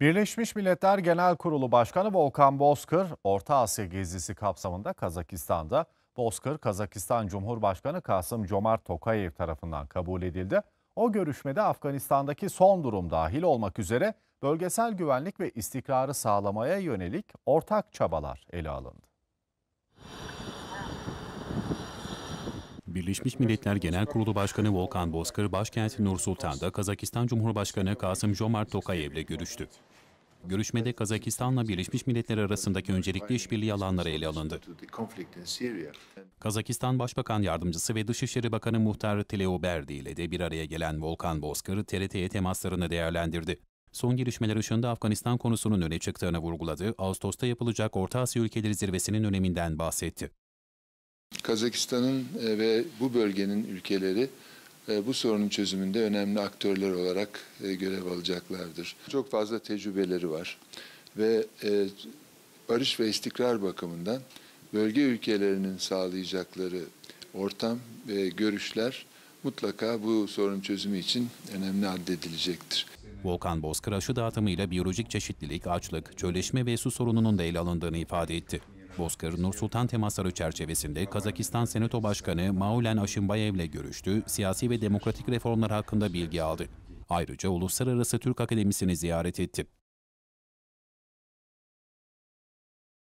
Birleşmiş Milletler Genel Kurulu Başkanı Volkan Bozkır, Orta Asya gezisi kapsamında Kazakistan'da. Bozkır, Kazakistan Cumhurbaşkanı Kasım-Jomart Tokayev tarafından kabul edildi. O görüşmede Afganistan'daki son durum dahil olmak üzere bölgesel güvenlik ve istikrarı sağlamaya yönelik ortak çabalar ele alındı. Birleşmiş Milletler Genel Kurulu Başkanı Volkan Bozkır, başkent Nur Sultan'da Kazakistan Cumhurbaşkanı Kasım-Jomart Tokayev'le görüştü. Görüşmede Kazakistan'la Birleşmiş Milletler arasındaki öncelikli işbirliği alanları ele alındı. Kazakistan Başbakan Yardımcısı ve Dışişleri Bakanı Muhtar Teoberdi ile de bir araya gelen Volkan Bozkır, TRT'ye temaslarını değerlendirdi. Son gelişmeler ışığında Afganistan konusunun öne çıktığını vurguladı, Ağustos'ta yapılacak Orta Asya Ülkeleri Zirvesi'nin öneminden bahsetti. Kazakistan'ın ve bu bölgenin ülkeleri bu sorunun çözümünde önemli aktörler olarak görev alacaklardır. Çok fazla tecrübeleri var ve barış ve istikrar bakımından bölge ülkelerinin sağlayacakları ortam ve görüşler mutlaka bu sorun çözümü için önemli addedilecektir. Volkan Bozkır, aşı dağıtımıyla biyolojik çeşitlilik, açlık, çölleşme ve su sorununun da ele alındığını ifade etti. Bozkır, Nur Sultan temasları çerçevesinde Kazakistan Senato Başkanı Maulen Aşimbayev ile görüştü, siyasi ve demokratik reformlar hakkında bilgi aldı. Ayrıca Uluslararası Türk Akademisi'ni ziyaret etti.